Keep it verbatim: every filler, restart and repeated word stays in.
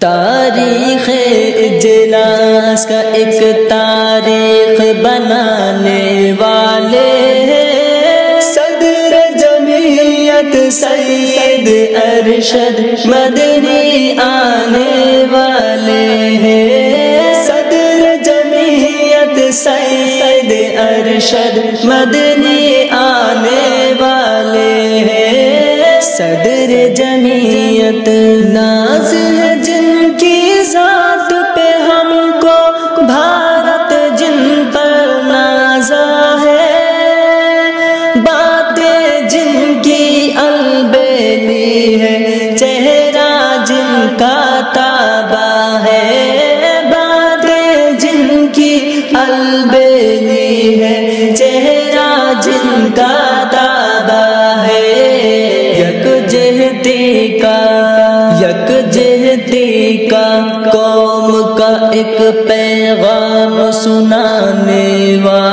تاریخ اجلاس کا ایک تاریخ بنانے والے صدر جمعیت سید ارشد مدنی آنے والے ہیں، صدر جمعیت سید ارشد مدنی آنے والے ہیں، صدر جمعیت ناز ہے جن کی ذات پہ ہم کو، بھارت جن پر نازا ہے، باتیں جن کی البیلی ہے، چہرہ جن کا تابہ ہے، باتیں جن کی البیلی ہے، چہرہ جن کا تابہ ہے، یکجہتی کا یکجہتی کا قوم کا ایک پیغام سنانے والا